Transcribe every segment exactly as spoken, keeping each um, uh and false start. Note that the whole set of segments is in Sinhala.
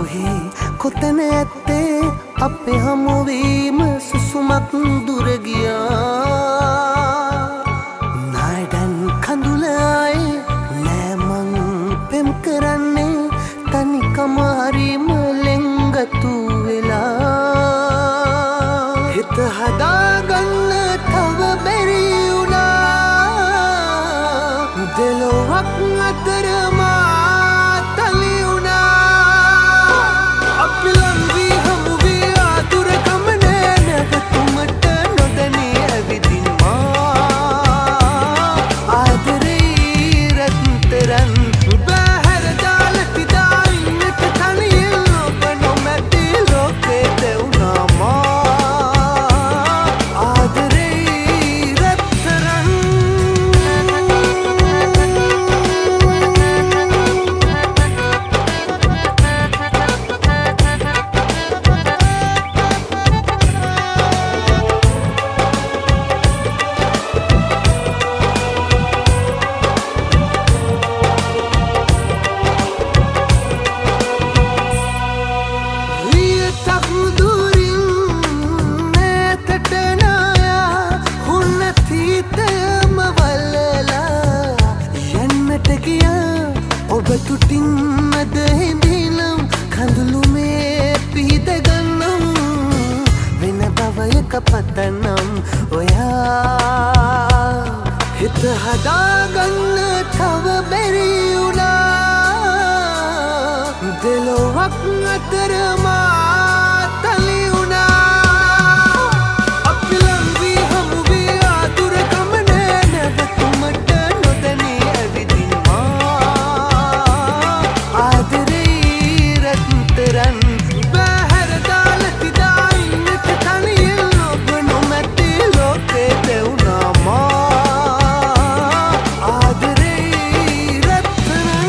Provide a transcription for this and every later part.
කොහේ කොතන ඇත්තේ අපේ හමුවීම සුසුමක් දුර ගියා නායඩන් කඳුල ආයේ නෑ මං පෙම් කරන්නේ තනිකම හරිම ලෙන්ගතු වෙලා හිත හදාගන්න තව බැරි වුණා දෙලොවක් අතර මාතලි වුණා අපි ලංවී හමු වී ආතුර ගමනේ නැවතුමට නොදැනී ඇවිදින් මා ආදරේ රත්තරන් බහැර දාලා පිදා ඉන්නට තනියෙන් ඔබ නොමැති ලෝකේ දෙවුනා මා ආදරේ රත්තරන් තුටින් මද හිඳිනම් කඳුළු මේ පිහිට ගන්නම් වෙන බවයක පතනම් ඔයා හිත හදාගන්න තව බැරි වුණා දෙලොවක් අතර මාතලි වුණා අපි ලංවී හමු වී ආතුර ගමනේ නැවතුමට නොදැනී ඇවිදින් බහැර දාලා තිදා ඉන්නට තනියෙන් ඔබ නොමැති ලෝකේ දෙවුනා මා ආදරේ රත්තරන්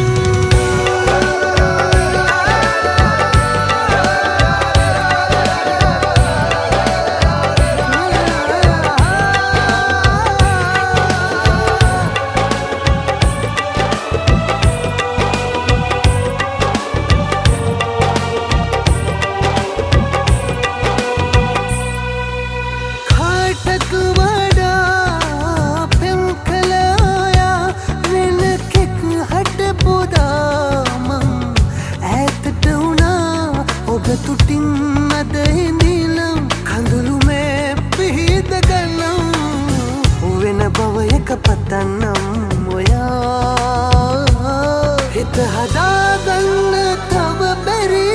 තුටින් මද හිඳිනම් කඳුළු මේ පිහිට ගන්නම් වෙන බවයක පතන්නම් ඔයා හිත හදාගන්න තව බැරි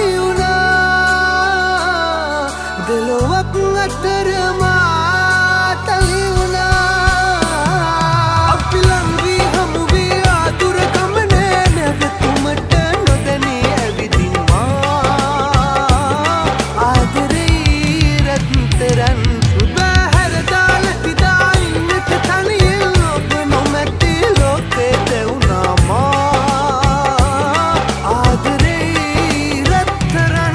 වුණා දෙලොවක් අතර මාතලි වුණා අපි ලංවී හමු වී ආතුර ගමනේ නැවතුමට නොදැනී ඇවිදින් බහැර දාලා පිදා ඉන්නට තනියෙන් ඔබ නොමැති ලෝකේ දෙවුනා මා ආදරේ රත්තරන්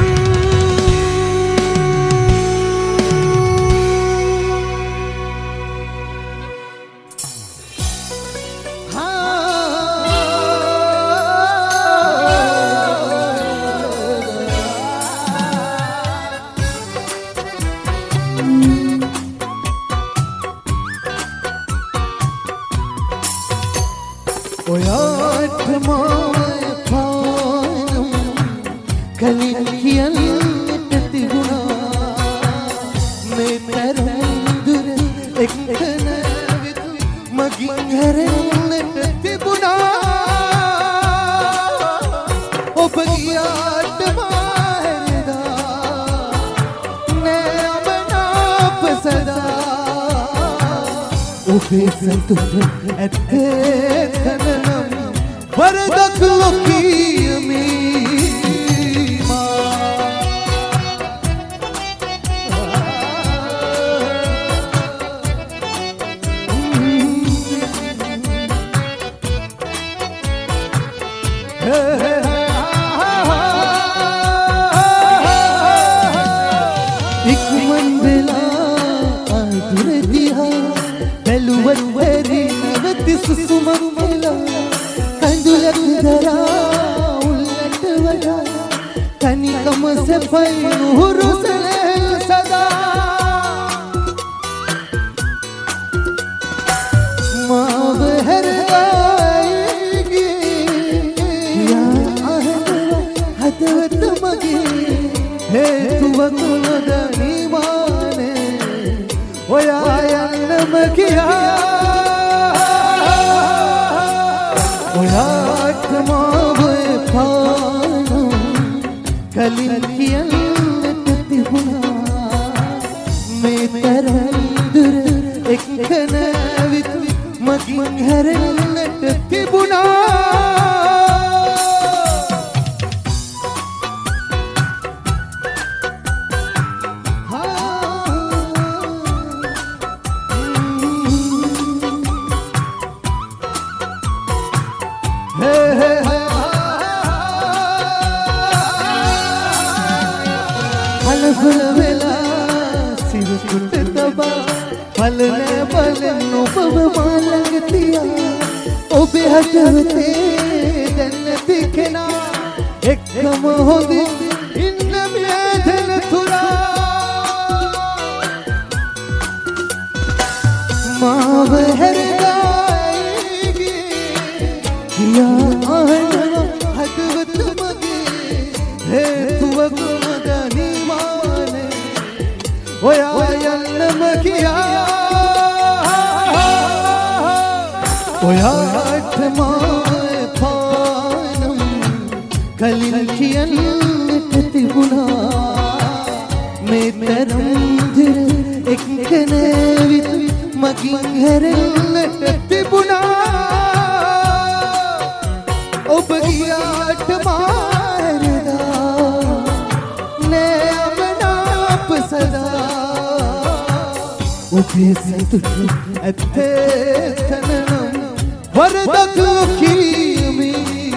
ඔයාට මාය පානම් කලින් කියන්නට තිබුණා මේ තරම් දුර එක්ක නැවිත් මගින් හැරෙන්නට තිබුණා ඔබ ගියාට මාහැරෙදා නෑ අමනාප සදා ඔබේ සතුට ඇත්තේ තනනම් වරදක් ලොකීමී මා ඉක්මන් වෙලා ආදුර දිහා බැලුවත් වැරි නැවති සුසුමක් වෙලා කඳුලක් දරා සැපයි නුහුරු සෙලෙල් සදා මාව හැරගයි යා අහනවා හදවත මගේ හේතුවක් නොදැනීමානේ ඔයා යන්නම කියා ඔයාට මාව එපානම් කලින් කියන්නට තිබුණා මේ තරම් දුර එක්ක නැවිත් මගින් හැරෙන්නට තිබුණා පලන බලන ඔබව මාළඟ තියා ඔබේ හදවතේ දැන් නැති කෙනා එක්කම හොඳින් ඉන්න වේදන තුරා මාව හැරගයි කියා අහනවා හදවත මගේ හේතුවක් නොදැනීමානේ ඔයා යන්නම කියා ඔයාට මාව පානම් කලින් කියන්නට තිබුණා මේ තරම් දුර එක්ක නැවිත් මගින් හැරෙන්නට තිබුණා ඔබ ගියාට මාරදා නෑ අපනාප සදා ඔබේ සතුට ඇත්තේ තනනම් වරදක් කිමි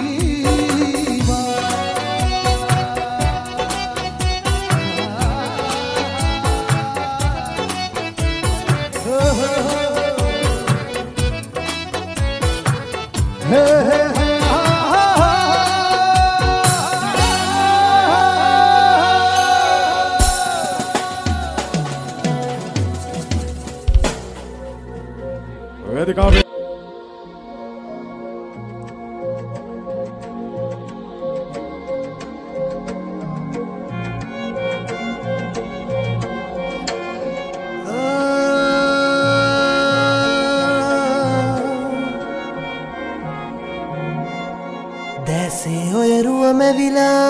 දැසේ ඔය රුව මැවිලා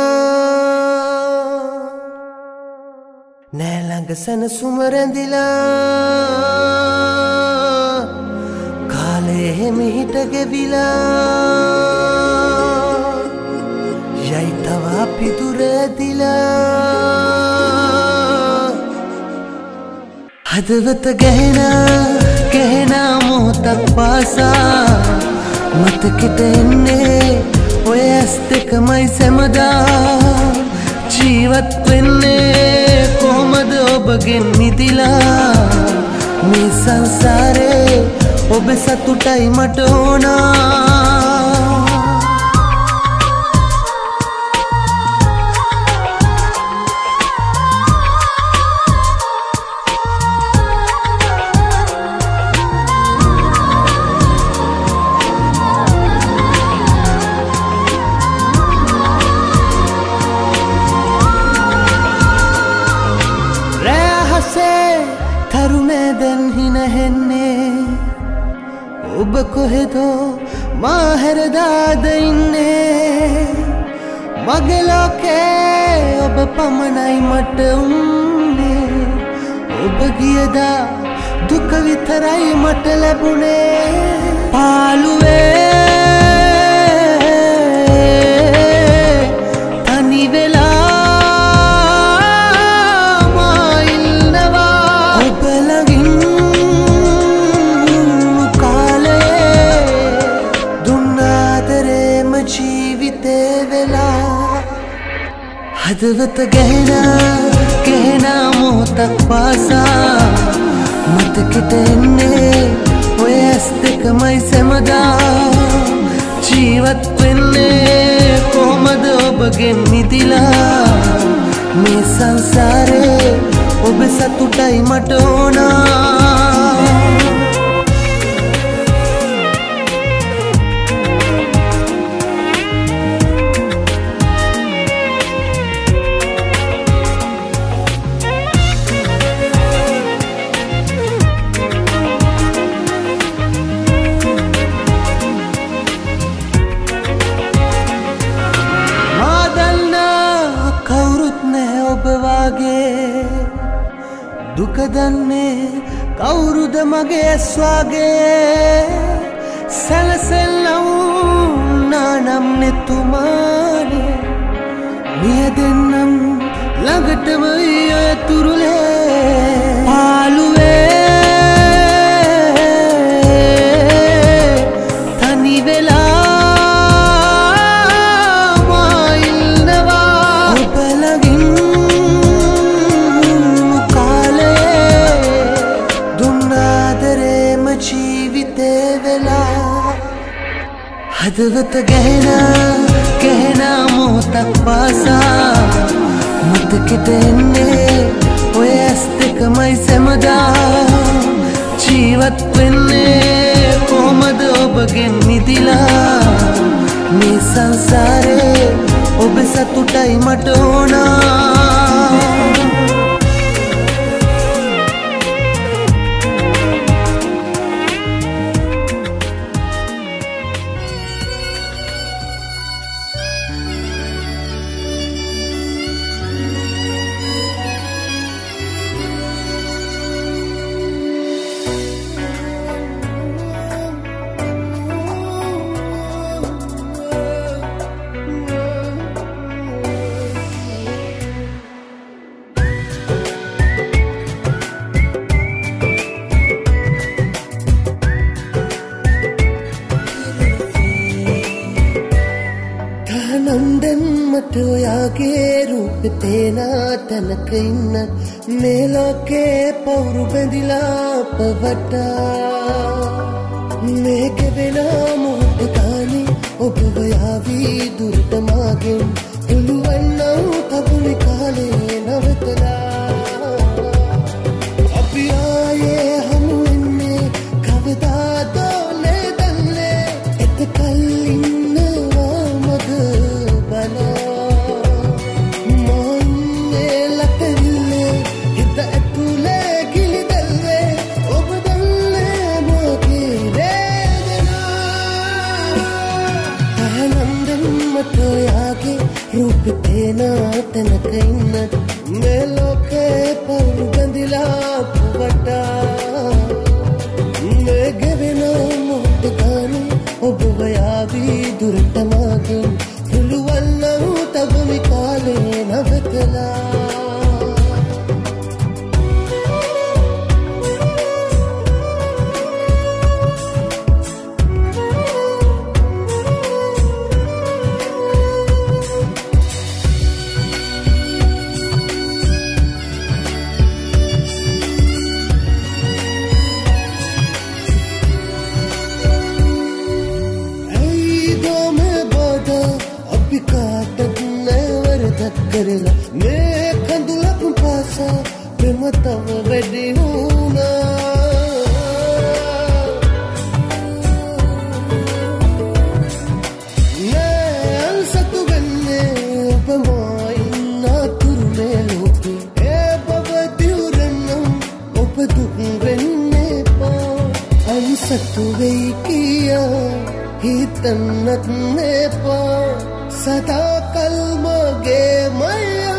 නෑ ළඟ සැනසුම රැඳිලා කාලේ හිමිහිට ගෙවිලා යයි තව අපි දුර ඇදිලා හදවත ගැහෙනා ගැහෙනා මොහොතක් පාසා මතකෙට එන්නේ ඔය ඇස් දෙකමයි සැමදා ජීවත් වෙන්නේ කොහොමද ඔබගෙන් මිදිලා මේ සංසාරේ ඔබ සතුටයි මට ඕනා තරුණේ දැන් හිනහෙන්නේ ඔබ කොහෙදෝ මා හැරදාද ඉන්නේ මගේ ලෝකේ ඔබ පමණයි මට උන්නේ ඔබ ගියදා දුක විතරයි මට ලැබුණේ පාළුවේ තනි වෙලා හදවත ගැහෙනා ගැහෙනා මොහොතක් පාසා මතකෙට එන්නේ ඔය ඇස් දෙකමයි සැමදා ජීවත් වෙන්නේ කොහොමද ඔබගෙන් මිදිලා මේ සංසාරේ ඔබ සතුටයි මට ඕනා දුක දන්නේ කවුරුද මගේ ඇස් වගේ සැලසෙල්ලවුනා නම් නෙතුමානේ මිය දෙන්නම් ළඟටම ඔය තුරුලේ පාළුවේ තනි වෙලා මායිල්නවා ඔබ ළඟින් හදවත ගැහෙනා ගැහෙනා මොහොතක් පාසා මතකෙට එන්නේ ඔය ඇස් දෙකමයි සැමදා ජීවත් වෙන්නේ කොහොමද ඔබගෙන් මිදිලා මේ සංසාරේ ඔබ සතුටයි මට ඕනා නන්දන් මට ඔයාගේ රූපෙ පේනා තැනක ඉන්න මේ ලෝකේ පවුරු බැඳිලා පවටා මේ කෙවෙනා මොහොත ගානේ ඔබ ඔයාවී දුරට මාගෙන් පුළුවන් නම් තවුනි කාලේ නවතලා අපි ආයේ හමු වෙන්නේ කවදාද නේදන්නේ එතකල් ඉන්නවා මග रूप तेना तनक इन्न मैं लोके पौर बंदिला पुवटा मैं गवेना मोट गाने ob vayavi durtamage fulwallahu tabmi kale navkala करेला मैं कंदुला कुंपासा प्रेम तव वेडी हूना मैं अंसतु बन्ने उपमाइना तुरने लोके ए बबदिउरन्नम उपदुक बन्ने पा अंसतु वेकिया हितन्नत ने पा सदा कलमगे मैया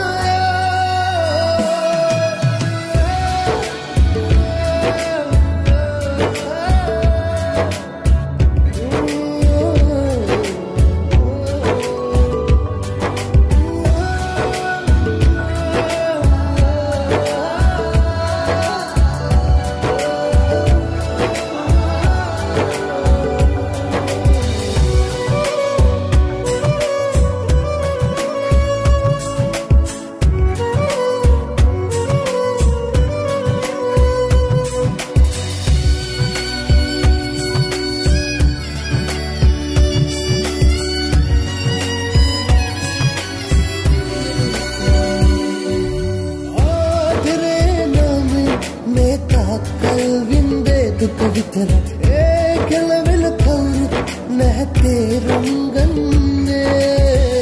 විතර ඒ කෙලවෙන කවුරුත් නැහැ තේරුම් ගන්නේ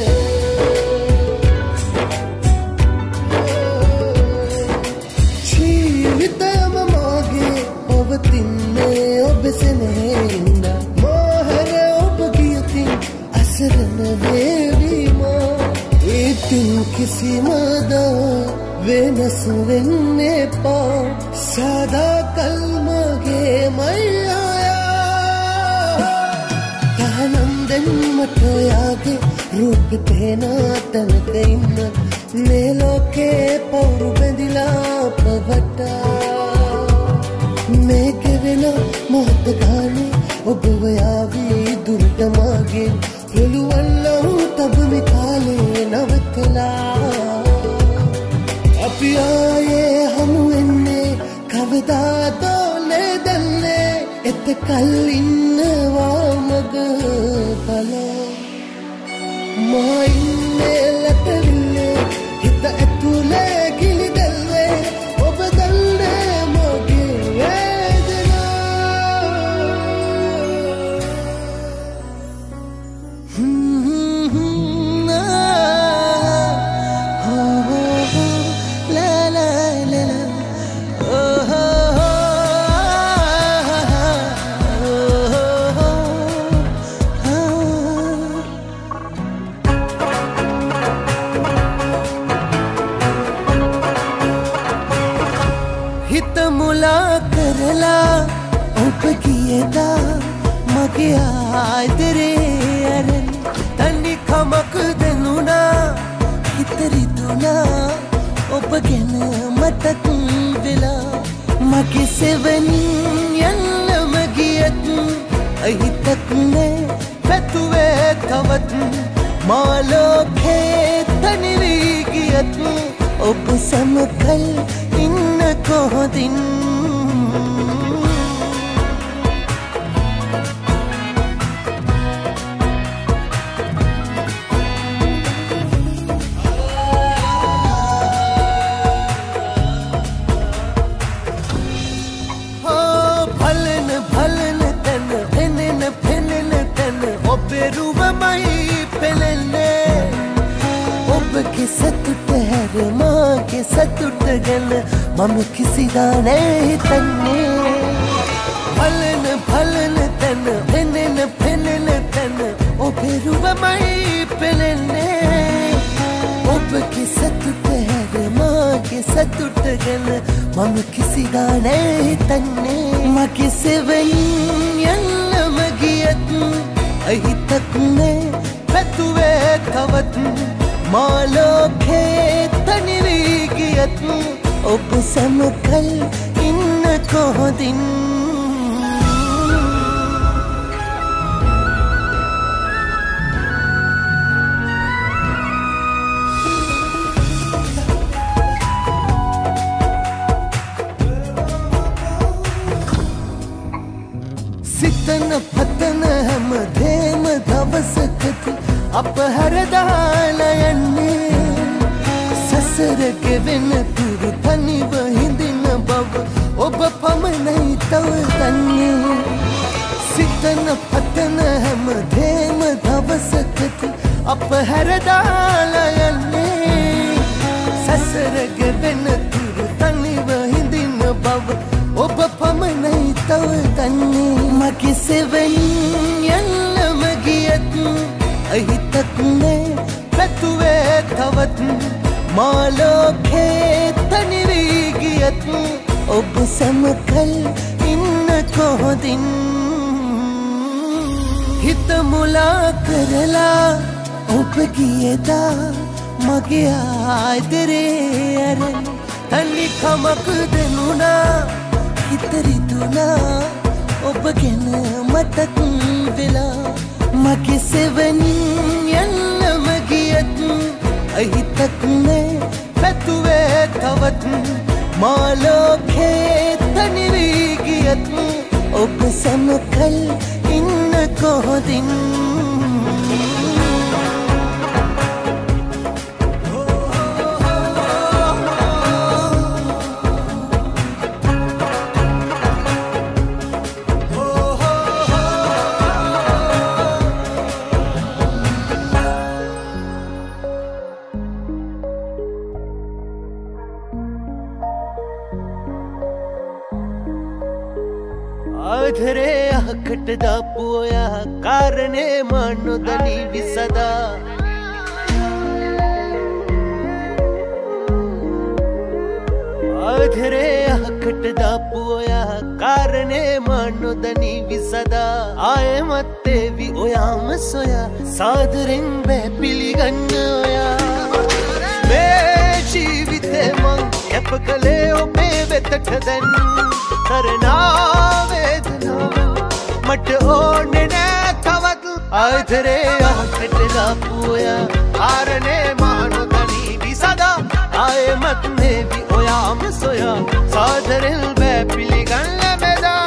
ජීවිතයම මාගේ පවතින්නේ ඔබ සෙනෙහින්ද මෝහර ඔබ ගියතින් අසරණ වේවීම ඉතින් කිසිමද වෙනස් වෙන්නේ පා සදා කල්මගේ මයියා තහනම් දෙන්නට යාගේ රූප පේන තනක ඉන්න මේ ලෝකේ පවුරු බැඳිලා පවටා මේක වෙන මොහොත ගානේ ඔබව යාවී දුරට මාගේ පුළුවන් නම් තබමි කාලේ නවතලා අපි ආයේ හමු වෙන්නේ කවදාද නේදන්නේ එතකල් ඉන්නවා මග බල මා ඉන්නේ ලැතවිල්ලේ හිත ඇතුලේ කිලිදල්වේ ඔබ දන්නේ මගේ මගේ ආදරේ අරන් තනි කමක් දෙනුණා හිතරිදුණා ඔබ ගැන මතක් වෙලා මගේ සෙවණින් යන්නම ගියත් අහිතක් නෑ පැතුවේ තවත් මා ලෝකේ තනි වී ගියත් ඔබ සමකල් ඉන්න කොහොදින් සතුට හැර මාගේ සතුට ගැන මම කිසිදා නෑ හිතන්නේ බලන බලන තැන පෙනෙන පෙනෙන තැන ඔබේ රුවමයි පෙනෙන්නේ ඔබගේ සතුට හැර මාගේ සතුට ගැන මම කිසිදා නෑ හිතන්නේ මගේ සෙවණින් යන්නම ගියත් අහිතක් නෑ පැතුවේ තවත් මා ලෝකේ තනි වී ගියත් ඔබ සමකල් ඉන්න කොහොදින් සිතන පතන හැම දේම දවසකදී අප හැරදාලා යන්නේ සසර ගෙවෙන තුරු තනිව හිඳින බව ඔබ පමණයි තව දන්නේ සිතන පතන හැම දේම දවසකදී අප හැරදාලා යන්නේ සසර ගෙවෙන තුරු තනිව හිඳින බව ඔබ පමණයි තව දන්නේ මගේ සෙවණින් යන්නම ගියත් අහිතක් නෑ පැතුවේ තවත් මා ලෝකේ තනි වී ගියත් ඔබ සමකල් ඉන්න කොහොදින් හිත මුලා කරලා ඔබ ගියදා මගේ ආදරේ අරන් තනි කමක් දෙනුණා හිතරිදුණා ඔබ ගැන මතක් වෙලා මගේ සෙවණින් යන්නම ගියත් අහිතක් නෑ පැතුවේ තවත් මා ලෝකේ තනි වී ගියත් ඔබ සමකල් ඉන්න කොහොදින් ආදරේ අහකට දාපු ඔයා කාරණේ මන් නොදනී විසදා ආදරේ අහකට දාපු ඔයා කාරණේ මන් නොදනී විසදා ආයෙමත් ඒවි ඔයාම සොයා සාදරෙන් බෑ පිළිගන්න ඔයා මේ ජීවිතේ මං කැප කළේ ඔබේ වෙතට දැන් කරනා වේදනාව මට ඕනේ නෑ තවත් ආදරේ අහකට දාපු ඔයා කාරණේ මන් නොදනී විසදා ආයෙමත් නේවි ඔයාම සොයා සාදරෙන් බෑ පිළිගන්න මෙදා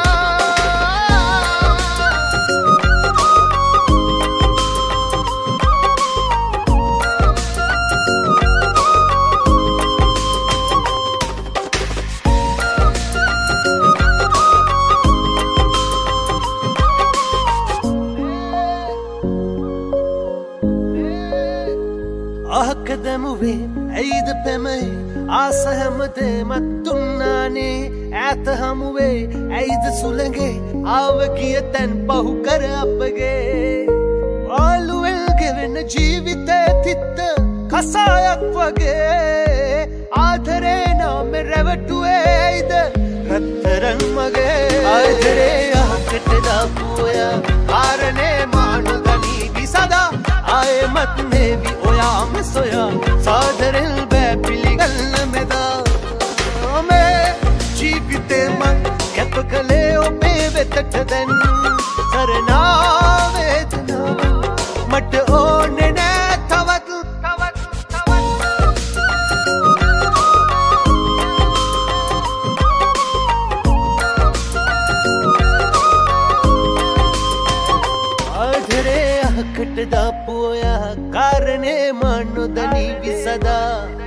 අහක දැමුවේ ඇයිද පැමේ ආස හැමදේමත් දුන්නානේ ඈත හමුවේ ඇයිද සුළඟේ ආව ගිය තැන් පහු කර අපගේ ආලුවෙල් ගෙවෙන ජීවිතේ තිත්ත කසායක් වගේ ආදරේ නාම රැවටුවේ ඇයිද රත්තරන් මගේ ආදරේ අහකට දාපු ඔයා කාරණේ මාන ගනී විසදා ආයෙමත් නේවි ඔයාම සොයා සාදරෙන් බෑ පිළිගන්න මෙදා මේ ජීවිතේ මං කැප කළේ ඔබේ වෙතට දැන් සරණා වේදනාව මට ඕනේ නෑ තවත් තවත් තවත් ආදරේ අහකට දාපු ඔයා කාරණේ මන් නොදනී විසදා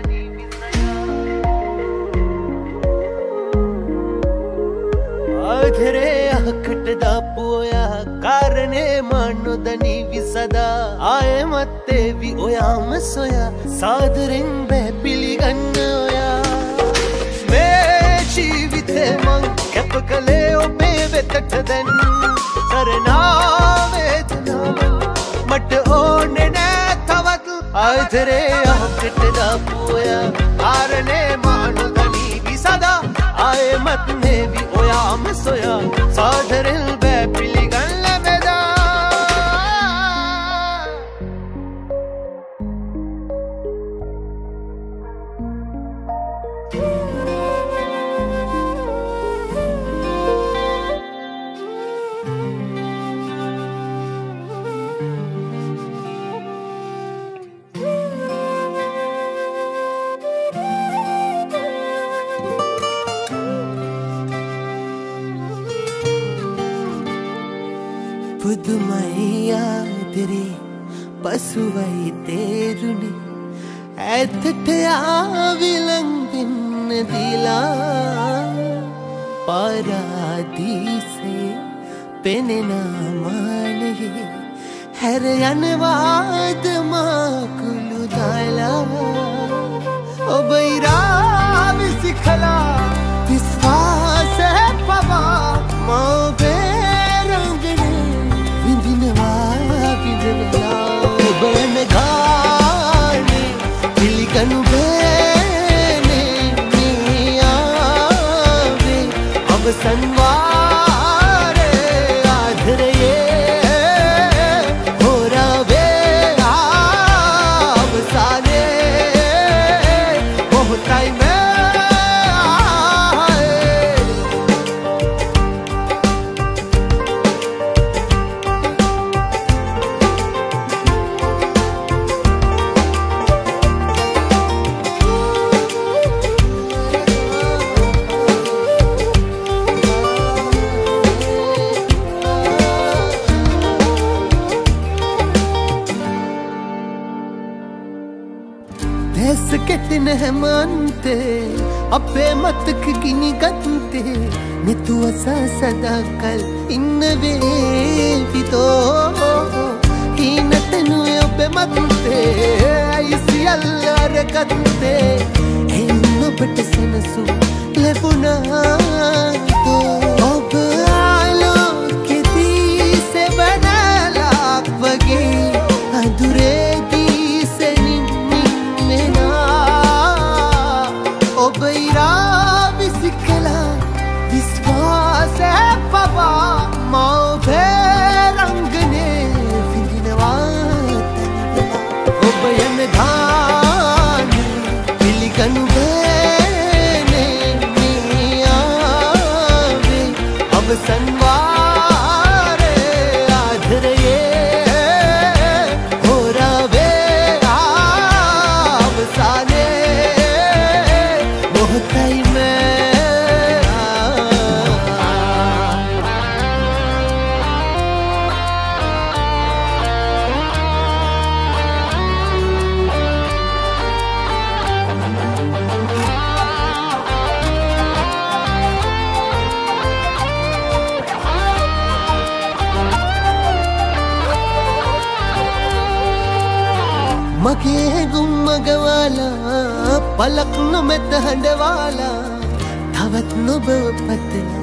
ආදරේ අහකට දාපු ඔයා කාරණේ මන් නොදනී විසදා ආයෙමත් ඒවි ඔයාම සොයා සාදරෙන් බෑ පිළිගන්න ඔයා මේ ජීවිතේ මං කැප කළේ ඔබේ වෙතට දැන් සරණා වේදනාව මට ඕනේ නෑ තවත් ආදරේ අහකට දාපු ඔයා කාරණේ මන් නොදනී විසදා ආයෙමත් නේවි ඔයාම සොයා සාදරෙන් බෑ පිළිගන්න මෙදා පුදුමයි ආදරේ පසුවයි තේරුනේ ඇත්තට ආවිලං වෙන්න දිලා පාරාදීසේ පෙනෙන මානෙහි හැර යනවාද මාකුළු දාලා ඔබ ඉරා විසිකලා විශ්වාස පවා මොබේ ඔබන ගානේ පිළිගනු බෑනේ මේ ආවේ අවසන් වාරේ ආදරයේ හොරවේ අවසානේ මොහොතයි දැස කෙටෙන හැමන්තේ අපේ මතක ගිනි ගත්තේ නිතුව සසදාකල් ඉන්න වේවිතෝ හීනතනුවේ ඔබේ මතේ ඇයි සියල්ල අරගත්තේ එන්න ඔබට සනසු ලැබුණා ඔබ I love අවසන්වාරේ ආදරයේ හොරාවේ අවසානේ මොහොතයි මගේ ගුම්මගවාලා පලක් නොමැත හඬවාලා තවත් නොබව පතලා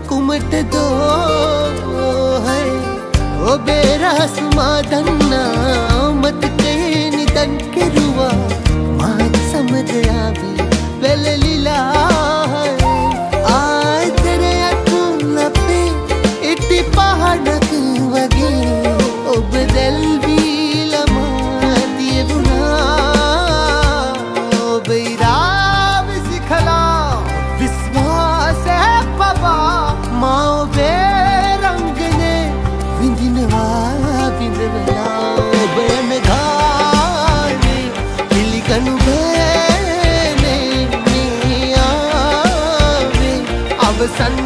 කුමටදෝ හයි ඔබේ රහස් මා දන්නා මතකයේ නිදන් කෙරුවා මාත් සමගයාවේ වැළලිලා ආදරයක් ලපේ ඉටි පහනක වගේ ඔබ දැල්වී sun